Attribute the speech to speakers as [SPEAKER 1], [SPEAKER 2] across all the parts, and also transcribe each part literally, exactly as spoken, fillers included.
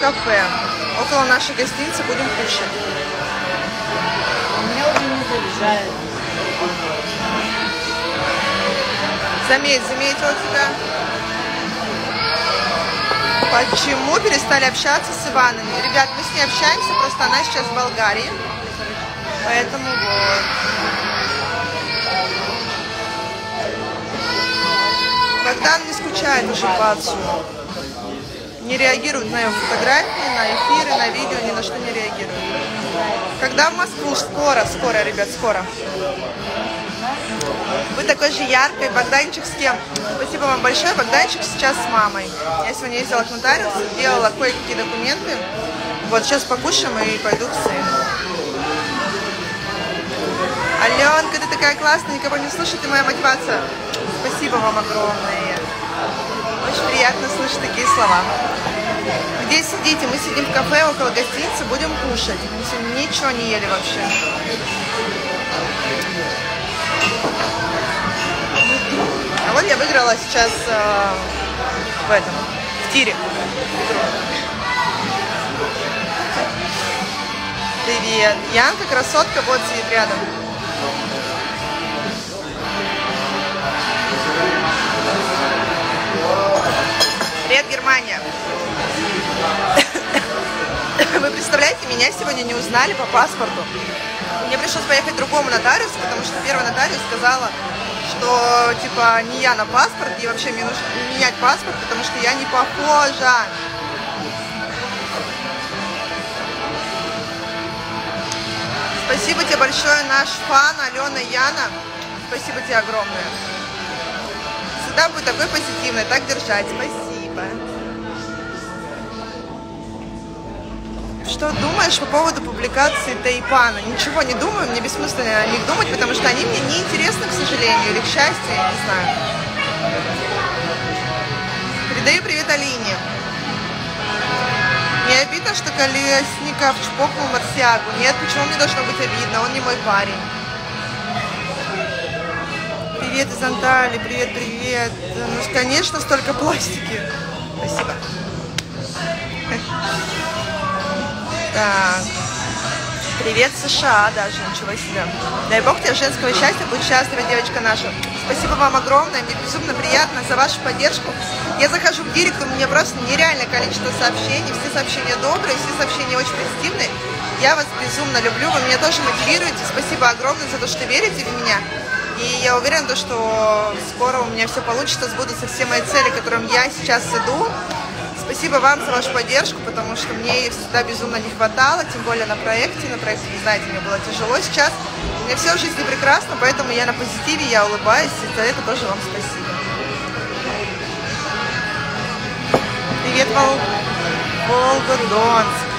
[SPEAKER 1] кафе. Около нашей гостиницы будем кушать.
[SPEAKER 2] У меня уже не заряжает.
[SPEAKER 1] Заметь, заметила тебя. Почему перестали общаться с Иваном? Ребят, мы с ней общаемся, просто она сейчас в Болгарии. Поэтому вот. Богдан не скучает уже по отцу. Не реагирует на его фотографии, на эфиры, на видео, ни на что не реагирует. Когда в Москву? Скоро, скоро, ребят, скоро. Вы такой же яркой. Богданчик с кем? Спасибо вам большое. Богданчик сейчас с мамой. Я сегодня ездила к нотариусу, делала кое-какие документы. Вот сейчас покушаем и пойду к сыну. Аленка, ты такая классная, никого не слушай, ты моя мотивация. Спасибо вам огромное. Очень приятно слышать такие слова. Где сидите? Мы сидим в кафе около гостиницы, будем кушать. Мы сегодня ничего не ели вообще. А вот я выиграла сейчас э, в этом, в тире. Привет. Янка, красотка, вот сидит рядом. Привет, Германия. Вы представляете, меня сегодня не узнали по паспорту. Мне пришлось поехать к другому нотариусу, потому что первый нотариус сказала, что типа не я на паспорт, и вообще мне нужно менять паспорт, потому что я не похожа. Спасибо тебе большое, наш фан Алена Яна. Спасибо тебе огромное. Всегда будь такой позитивной, так держать. Спасибо. Что думаешь по поводу публикации Тайпана? Ничего не думаю, мне бессмысленно о них думать, потому что они мне не интересны, к сожалению, или к счастью, я не знаю. Передаю привет Алине. Не обидно, что Колесников чпокнул Марсиагу? Нет, почему мне должно быть обидно? Он не мой парень. Привет из Анталии, привет, привет. Ну, конечно, столько пластики. Спасибо. Так. Привет, США даже, ничего себе. Дай бог тебе женского счастья, будь счастлива, девочка наша. Спасибо вам огромное, мне безумно приятно за вашу поддержку. Я захожу в директ, у меня просто нереальное количество сообщений, все сообщения добрые, все сообщения очень позитивные. Я вас безумно люблю, вы меня тоже мотивируете. Спасибо огромное за то, что верите в меня. И я уверена, что скоро у меня все получится, сбудутся все мои цели, к которым я сейчас иду. Спасибо вам за вашу поддержку, потому что мне всегда безумно не хватало, тем более на проекте. На проекте, вы знаете, мне было тяжело сейчас. У меня все в жизни прекрасно, поэтому я на позитиве, я улыбаюсь, и за это тоже вам спасибо. Привет, Вол... Волгодонск.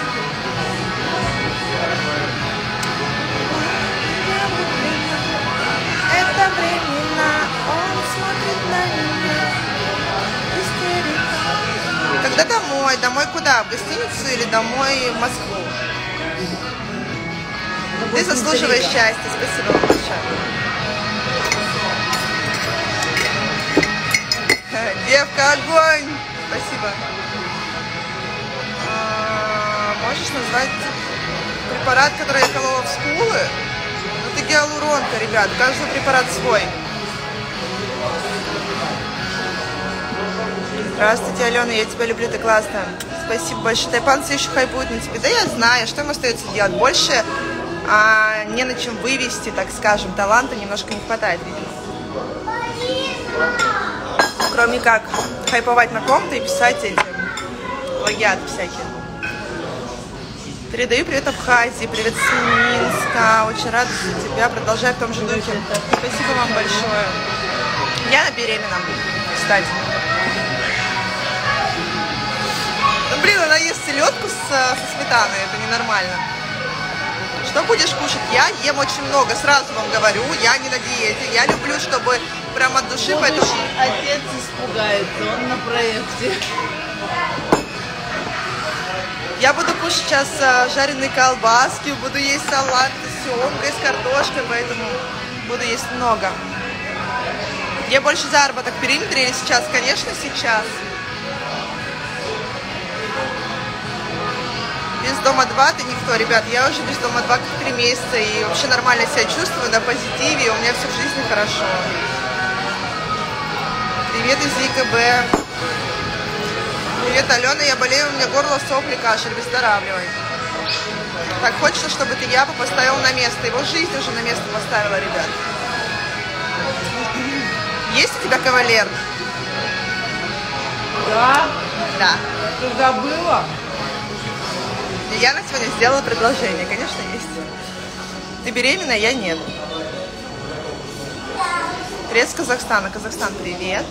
[SPEAKER 1] Это временно, он смотрит на меня. Истерика. Когда домой? Домой куда? В гостиницу или домой в Москву? Ты заслуживаешь счастья. Спасибо вам большое. Девка, огонь! Спасибо. А, можешь назвать препарат, который я колола в скулы? Ну, это гиалуронка, ребят. Каждый препарат свой. Здравствуйте, Алена, я тебя люблю, ты классная. Спасибо большое. Тайпан все еще хайпует на тебе. Да я знаю, что им остается делать. Больше а, не на чем вывести, так скажем. Таланта немножко не хватает, видимо. Кроме как хайповать на ком-то и писать эти плагиаты всякие. Передаю привет Абхазии, привет с Минска. Очень рада за тебя. Продолжай в том же духе. Спасибо вам большое. Я беременна, кстати. Ну, блин, она ест селедку с, со сметаной. Это ненормально. Что будешь кушать? Я ем очень много. Сразу вам говорю, я не на диете. Я люблю, чтобы прям от души. Поэтому...
[SPEAKER 2] Отец испугается, он на проекте.
[SPEAKER 1] Я буду кушать сейчас жареные колбаски, буду есть салат с семгой, с картошкой, поэтому буду есть много. Где больше заработок, в периметре или сейчас? Конечно, сейчас. Без дома два ты никто, ребят. Я уже без дома два как три месяца и вообще нормально себя чувствую, на позитиве, у меня все в жизни хорошо. Привет из ИКБ. Привет, Алена, я болею, у меня горло, сопли, кашель, выздоравливай. Так хочется, чтобы ты Япа поставил на место. Его жизнь уже на место поставила, ребят. Есть у тебя кавалер?
[SPEAKER 2] Да?
[SPEAKER 1] Да.
[SPEAKER 2] Ты забыла?
[SPEAKER 1] Яна сегодня сделала предложение, конечно, есть. Ты беременна, я нет. Привет с Казахстана. Казахстан, привет.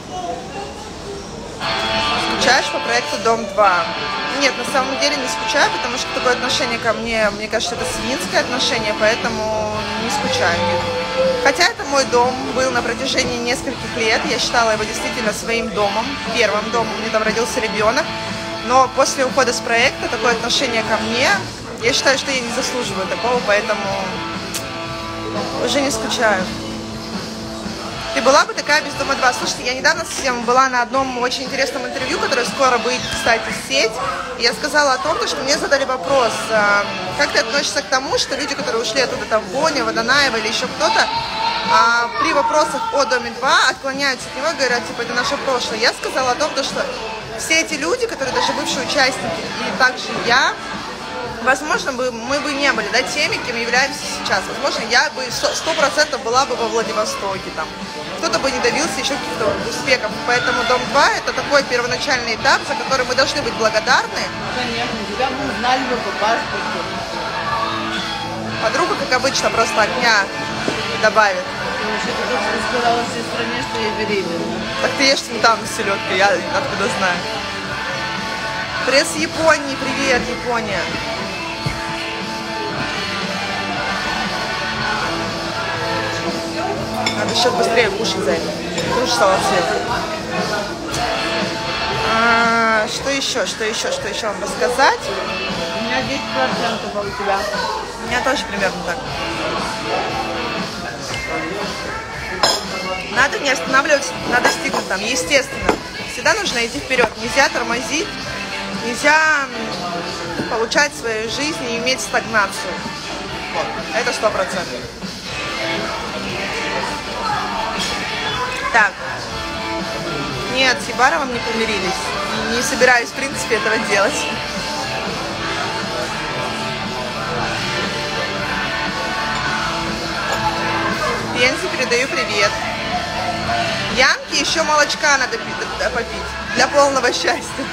[SPEAKER 1] Скучаешь по проекту Дом два? Нет, на самом деле не скучаю, потому что такое отношение ко мне, мне кажется, это свинское отношение, поэтому не скучаю. Нет. Хотя это мой дом был на протяжении нескольких лет, я считала его действительно своим домом, первым домом, у меня там родился ребенок. Но после ухода с проекта такое отношение ко мне, я считаю, что я не заслуживаю такого, поэтому уже не скучаю. Ты была бы такая без дома два? Слушайте, я недавно совсем была на одном очень интересном интервью, которое скоро выйдет, кстати, в сеть. И я сказала о том, что мне задали вопрос, как ты относишься к тому, что люди, которые ушли оттуда, там, Боня, Водонаева или еще кто-то, а при вопросах о Доме два отклоняются от него и говорят, типа, это наше прошлое. Я сказала о том, что все эти люди, которые даже бывшие участники, и также я, возможно, бы мы бы не были, да, теми, кем являемся сейчас. Возможно, я бы сто процентов была бы во Владивостоке, там. Кто-то бы не добился еще каких-то успехов. Поэтому Дом два это такой первоначальный этап, за который мы должны быть благодарны.
[SPEAKER 2] Конечно, тебя бы узнали бы по паспорту.
[SPEAKER 1] Подруга, как обычно, просто огня добавит.
[SPEAKER 2] Потому что ты только сказала всей стране, что я беременна.
[SPEAKER 1] Так ты ешь сметану с селедкой, я откуда знаю. Привет с Японии, привет, Япония. Надо сейчас быстрее кушать за это. Тоже стало цвет. А, что еще, что еще, что еще вам рассказать?
[SPEAKER 2] У меня десять процентов, а у тебя?
[SPEAKER 1] У меня тоже примерно так. Надо не останавливаться на достигнутом, естественно. Всегда нужно идти вперед. Нельзя тормозить, нельзя получать в своей жизни и иметь стагнацию. Вот. Это сто процентов. Так. Нет, с Ебаровым не помирились. Не собираюсь, в принципе, этого делать. Пензе передаю привет. Янке еще молочка надо попить для полного счастья.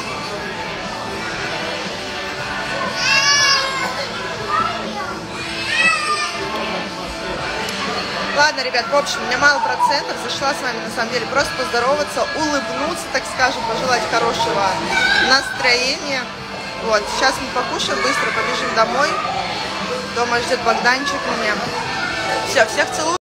[SPEAKER 1] Ладно, ребят, в общем, у меня мало процентов. Зашла с вами, на самом деле, просто поздороваться, улыбнуться, так скажем, пожелать хорошего настроения. Вот, сейчас мы покушаем, быстро побежим домой. Дома ждет Богданчик меня. Все, всех целую.